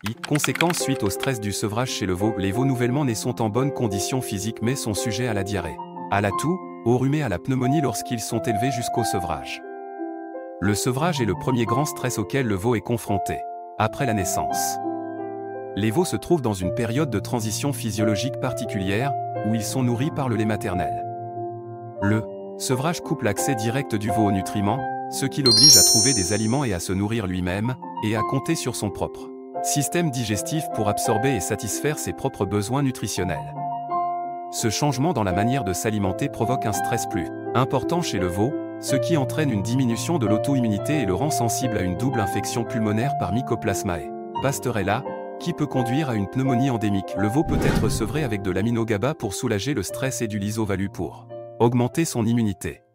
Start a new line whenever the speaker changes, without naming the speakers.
Conséquence suite au stress du sevrage chez le veau, les veaux nouvellement nés sont en bonne condition physique mais sont sujets à la diarrhée, à la toux, au rhume et à la pneumonie lorsqu'ils sont élevés jusqu'au sevrage. Le sevrage est le premier grand stress auquel le veau est confronté, après la naissance. Les veaux se trouvent dans une période de transition physiologique particulière, où ils sont nourris par le lait maternel. Le sevrage coupe l'accès direct du veau aux nutriments, ce qui l'oblige à trouver des aliments et à se nourrir lui-même, et à compter sur son propre système digestif pour absorber et satisfaire ses propres besoins nutritionnels. Ce changement dans la manière de s'alimenter provoque un stress plus important chez le veau, ce qui entraîne une diminution de l'auto-immunité et le rend sensible à une double infection pulmonaire par Mycoplasma et Pasteurella, qui peut conduire à une pneumonie endémique. Le veau peut être sevré avec de l'amino-GABA pour soulager le stress et du lysovalu pour augmenter son immunité.